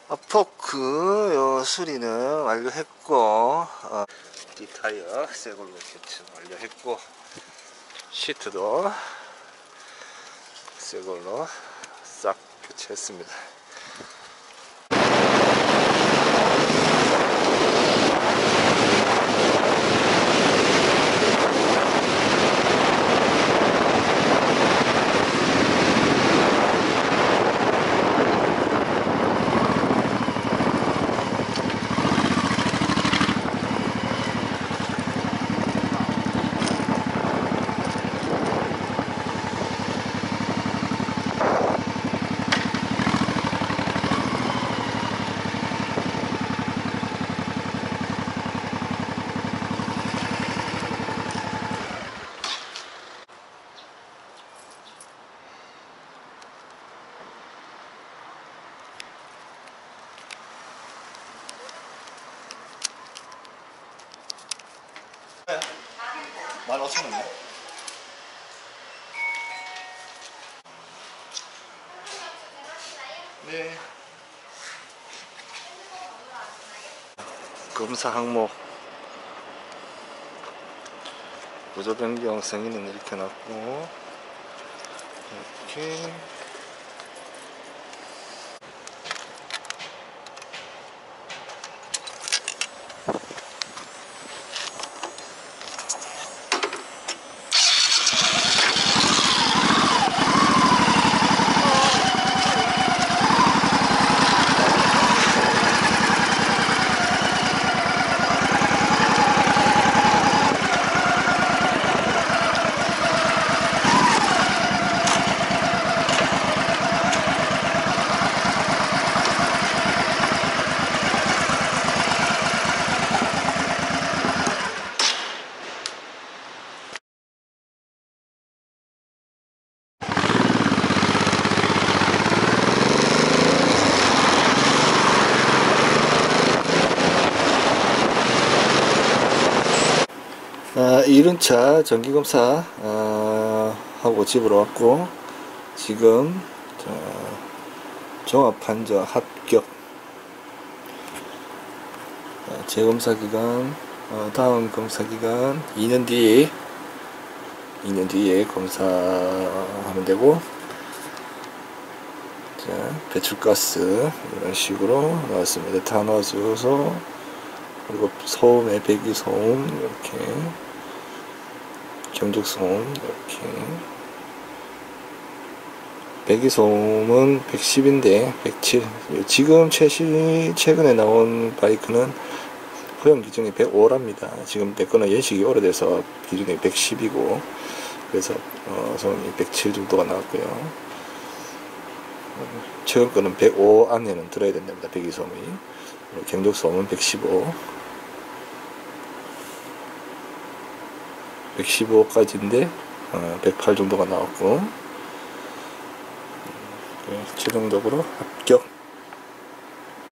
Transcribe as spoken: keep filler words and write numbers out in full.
포크 요 수리는 완료했고, 어, 뒷타이어 새 걸로 교체 완료했고, 시트도 새 걸로 싹 교체했습니다. 만 오천 원이요? 네. 검사 항목 구조 변경 승인은 이렇게 놨고, 이렇게 아, 이륜차 정기검사 아, 하고 집으로 왔고, 지금 자, 종합판정 합격. 아, 재검사기간 어, 다음 검사기간 이 년 뒤에 이 년 뒤에 검사하면 되고, 자, 배출가스 이런 식으로 나왔습니다. 탄화수소, 그리고 소음의 배기소음, 이렇게 경적소음, 이렇게 배기소음은 백십인데 백칠. 지금 최신 최근에 나온 바이크는 허용 기준이 백오랍니다. 지금 내 거는 연식이 오래돼서 기준이 백십이고, 그래서 어, 소음이 백칠 정도가 나왔고요. 최근 거는 백오 안에는 들어야 된답니다. 배기소음이. 경적소음은 백십오. 백십오까지인데 어, 백팔 정도가 나왔고, 네, 최종적으로 합격.